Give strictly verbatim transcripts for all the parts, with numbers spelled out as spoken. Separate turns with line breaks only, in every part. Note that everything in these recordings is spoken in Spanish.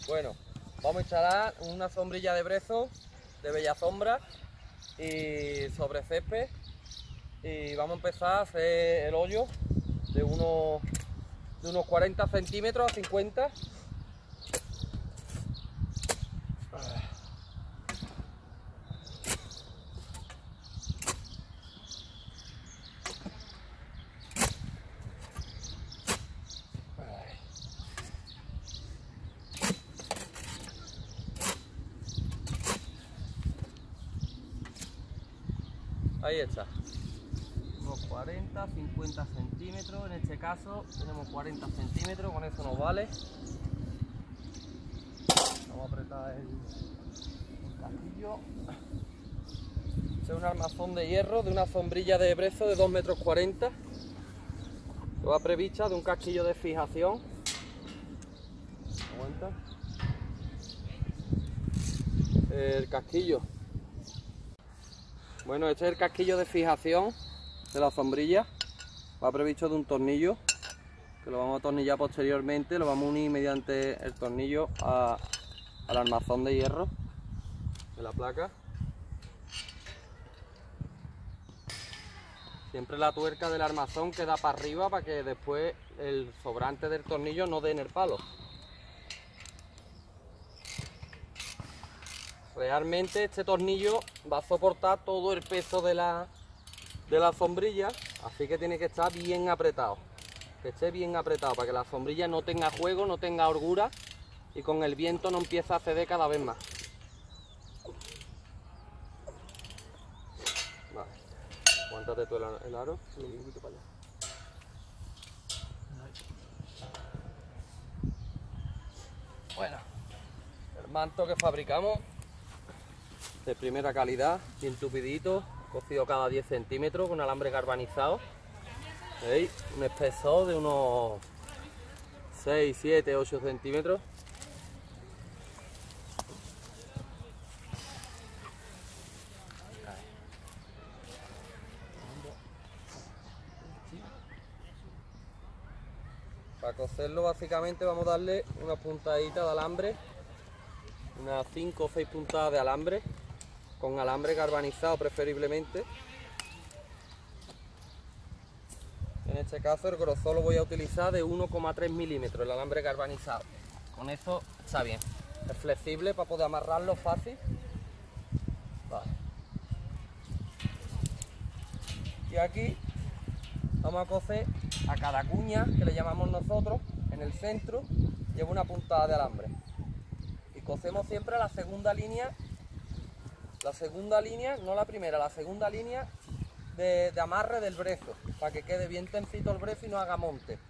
Bueno, vamos a instalar una sombrilla de brezo de bella sombra y sobre césped, y vamos a empezar a hacer el hoyo de unos, de unos cuarenta centímetros a cincuenta. Ahí está, unos cuarenta, cincuenta centímetros, en este caso tenemos cuarenta centímetros, con eso nos vale. Vamos a apretar el, el casquillo. Este es un armazón de hierro de una sombrilla de brezo de dos metros cuarenta. Lo va prevista de un casquillo de fijación. Aguanta. El casquillo. Bueno, este es el casquillo de fijación de la sombrilla. Va previsto de un tornillo que lo vamos a atornillar posteriormente. Lo vamos a unir mediante el tornillo a, al armazón de hierro de la placa. Siempre la tuerca del armazón queda para arriba para que después el sobrante del tornillo no dé en el palo. Realmente este tornillo va a soportar todo el peso de la, de la sombrilla, así que tiene que estar bien apretado. Que esté bien apretado para que la sombrilla no tenga juego, no tenga holgura y con el viento no empiece a ceder cada vez más. Vale, aguántate tú el, el aro, un poquito para allá. Bueno, el manto que fabricamos de primera calidad, bien tupidito, cocido cada diez centímetros con alambre galvanizado. ¿Veis? Un espesor de unos seis, siete, ocho centímetros. Para coserlo básicamente vamos a darle una puntadita de alambre, unas cinco o seis puntadas de alambre, con alambre galvanizado preferiblemente. En este caso el grosor lo voy a utilizar de uno coma tres milímetros, el alambre galvanizado. Con eso está bien, es flexible para poder amarrarlo fácil. Vale. Y aquí vamos a coser a cada cuña, que le llamamos nosotros, en el centro lleva una puntada de alambre. Y cosemos siempre la segunda línea, la segunda línea, no la primera, la segunda línea de, de amarre del brezo, para que quede bien tensito el brezo y no haga monte.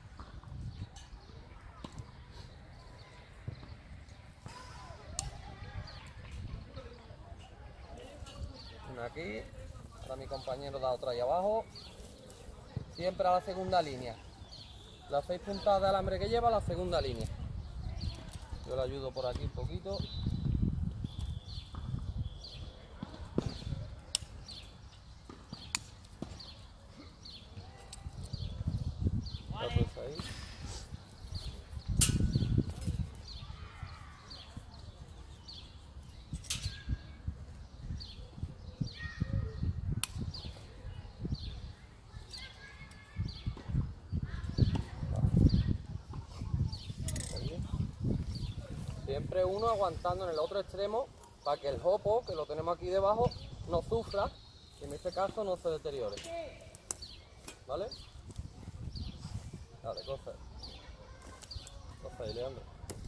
Una aquí, ahora mi compañero da otra ahí abajo. Siempre a la segunda línea. Las seis puntadas de alambre que lleva, la segunda línea. Yo le ayudo por aquí un poquito. La pues ahí. Siempre uno aguantando en el otro extremo para que el jopo, que lo tenemos aquí debajo, no sufra y en este caso no se deteriore. ¿Vale? Dale, cosa. Cosa ahí, Leandro.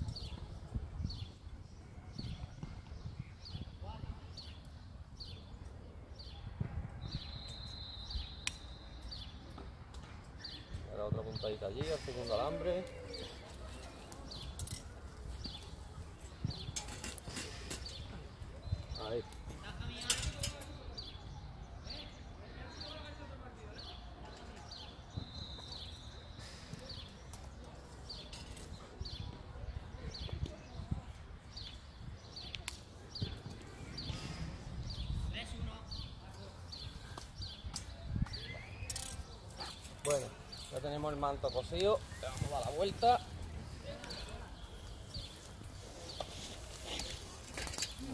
La otra puntadita allí, el segundo alambre. Ahí. Bueno, ya tenemos el manto cosido, le vamos a dar la vuelta.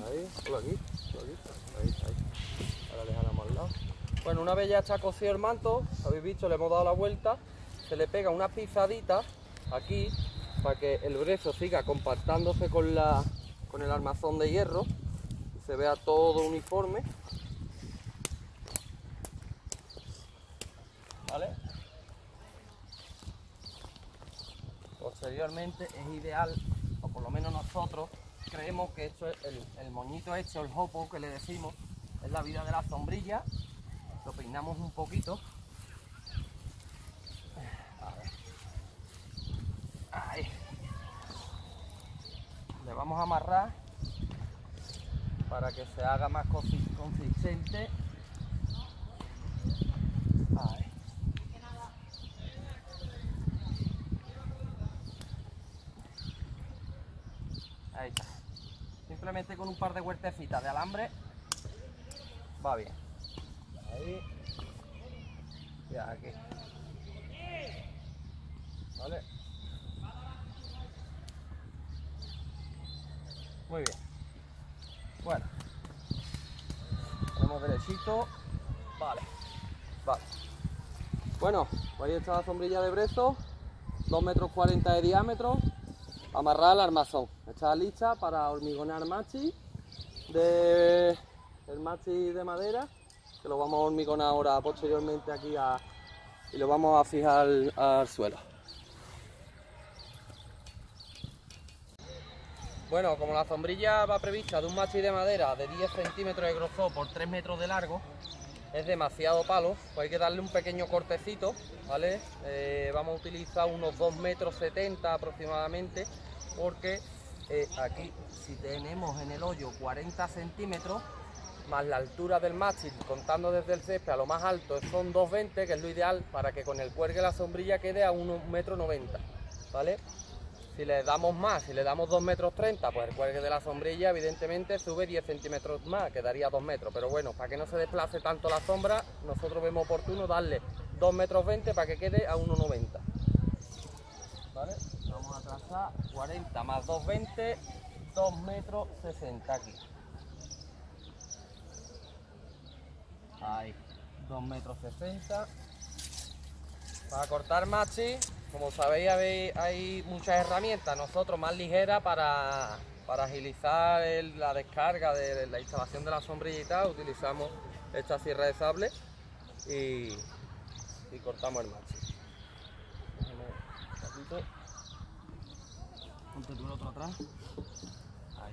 Ahí, por aquí, por aquí. Ahí, ahí. Ahora le jalamos al lado. Bueno, una vez ya está cocido el manto, habéis visto, le hemos dado la vuelta, se le pega una pisadita aquí para que el brezo siga compactándose con, la, con el armazón de hierro y se vea todo uniforme. ¿Vale? Posteriormente es ideal, o por lo menos nosotros creemos que esto es el, el moñito este, o el jopo que le decimos, es la vida de la sombrilla. Lo peinamos un poquito. A ver. Ahí. Le vamos a amarrar para que se haga más consistente. Ahí. Ahí está. Simplemente con un par de huertecitas de alambre va bien. Ahí y aquí. ¿Vale? Muy bien. Bueno. Ponemos derechito. Vale. Vale. Bueno, pues ahí está la sombrilla de brezo. dos metros cuarenta de diámetro. Amarrada al armazón. Está lista para hormigonar machi. De el machi de madera. Que lo vamos a hormigonar ahora posteriormente aquí a, y lo vamos a fijar al, al suelo. Bueno, como la sombrilla va prevista de un machi de madera de diez centímetros de grosor por tres metros de largo, es demasiado palo, pues hay que darle un pequeño cortecito, ¿vale? Eh, vamos a utilizar unos dos metros setenta aproximadamente, porque eh, aquí si tenemos en el hoyo cuarenta centímetros, más la altura del mástil, contando desde el césped a lo más alto, son dos veinte, que es lo ideal para que con el cuergue la sombrilla quede a un metro noventa, ¿vale? Si le damos más, si le damos dos metros treinta, pues el cuergue de la sombrilla evidentemente sube diez centímetros más, quedaría dos metros, pero bueno, para que no se desplace tanto la sombra, nosotros vemos oportuno darle dos metros veinte para que quede a uno noventa. ¿Vale? Vamos a trazar cuarenta más dos veinte, dos metros sesenta aquí. Ahí, dos metros sesenta. Para cortar machi, como sabéis, hay, hay muchas herramientas, nosotros más ligeras para, para agilizar el, la descarga de la instalación de la sombrilla y tal, utilizamos esta sierra de sable y, y cortamos el machi. Déjame un poquito. Ponte tú el otro atrás. Ahí.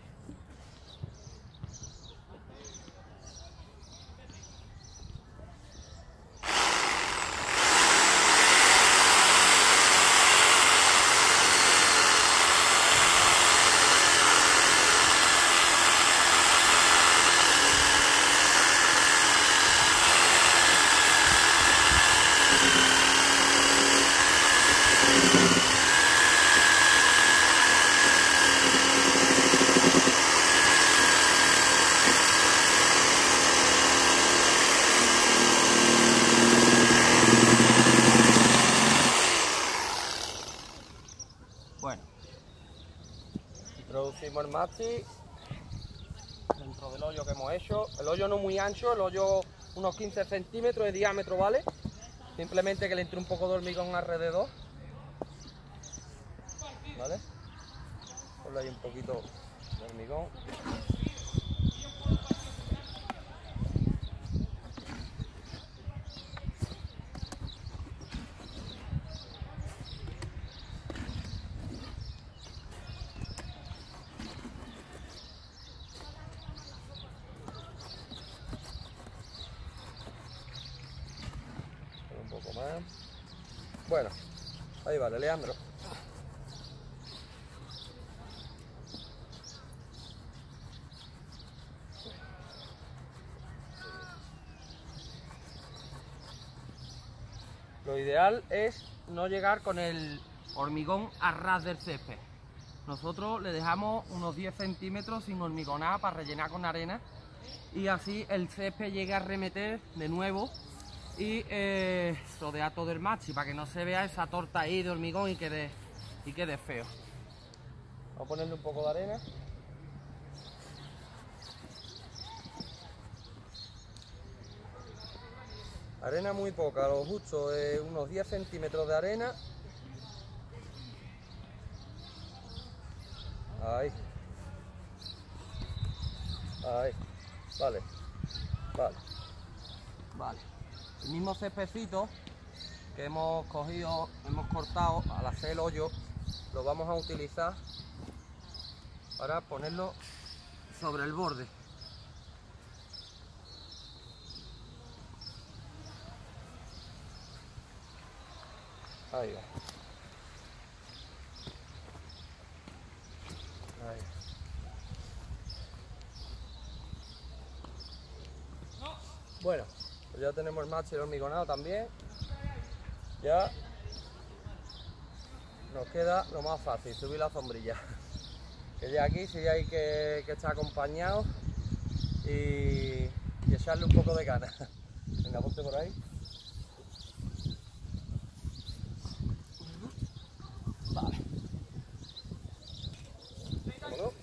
Bueno, introducimos el machi dentro del hoyo que hemos hecho. El hoyo no muy ancho, el hoyo unos quince centímetros de diámetro, ¿vale? Simplemente que le entre un poco de hormigón alrededor, ¿vale? Ponle ahí un poquito de hormigón. Un poco más. Bueno, ahí vale, Leandro. Lo ideal es no llegar con el hormigón a ras del césped. Nosotros le dejamos unos diez centímetros sin hormigonar para rellenar con arena y así el césped llega a remeter de nuevo y eh, rodear todo el machi para que no se vea esa torta ahí de hormigón y quede, y quede feo. Vamos a ponerle un poco de arena. Arena muy poca, lo justo, eh, unos diez centímetros de arena. Ahí. Ahí. Vale. Vale. Vale. El mismo céspedcito que hemos cogido, hemos cortado al hacer el hoyo, lo vamos a utilizar para ponerlo sobre el borde. Ahí va. Ahí. Bueno, pues ya tenemos el machil hormigonado también. Ya nos queda lo más fácil, subir la sombrilla. Que ya aquí sí hay que, que estar acompañado y, y echarle un poco de ganas. Venga, ponte por ahí. Vale. Vámonos.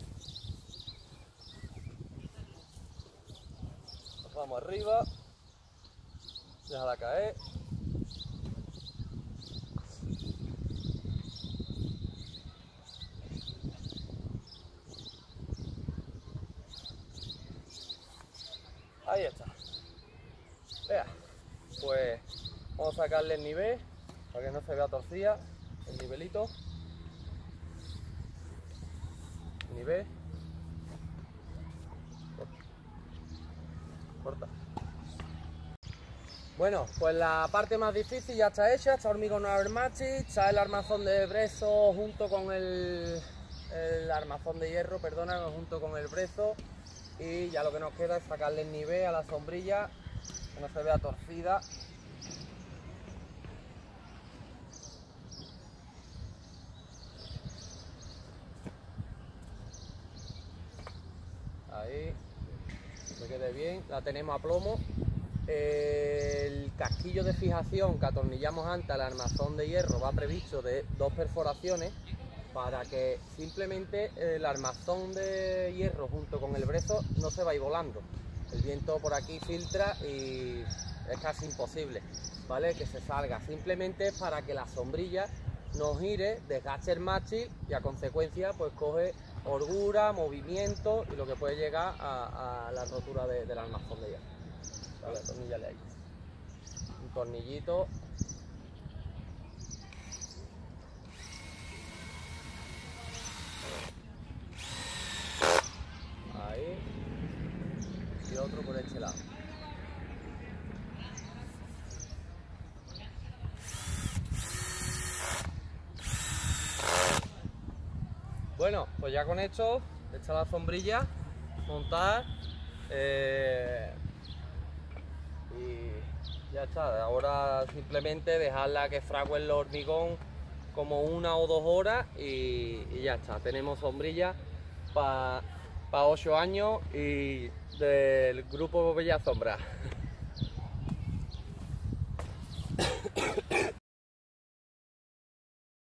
Nos vamos arriba. Déjala caer. Ahí está. Vea, pues vamos a sacarle el nivel para que no se vea torcida, el nivelito. Nivel. Corta. Bueno, pues la parte más difícil ya está hecha, está hormigonado el machil, está el armazón de brezo junto con el, el armazón de hierro, perdona, junto con el brezo. Y ya lo que nos queda es sacarle el nivel a la sombrilla, que no se vea torcida. Ahí, que quede bien, la tenemos a plomo. El casquillo de fijación que atornillamos antes al armazón de hierro va previsto de dos perforaciones, para que simplemente el armazón de hierro junto con el brezo no se vaya volando. El viento por aquí filtra y es casi imposible, ¿vale?, que se salga. Simplemente es para que la sombrilla no gire, desgaste el machil y a consecuencia pues coge holgura, movimiento y lo que puede llegar a, a la rotura de, del armazón de hierro. Vale, atorníllale ahí. Un tornillito. Ahí. Y otro por este lado. Bueno, pues ya con esto, hecha la sombrilla, montar eh, y ya está. Ahora simplemente dejarla que frague el hormigón como una o dos horas y, y ya está. Tenemos sombrilla para pa ocho años y del grupo Bella Sombra.